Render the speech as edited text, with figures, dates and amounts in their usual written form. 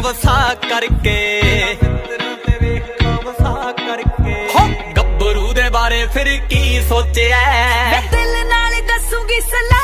ਵਸਾ ਕਰਕੇ ਗੱਭਰੂ ਦੇ ਬਾਰੇ ਫਿਰ ਕੀ ਸੋਚਿਆ ਮੈਂ ਦਿਲ ਨਾਲ ਦੱਸੂਗੀ ਸਲਾਹ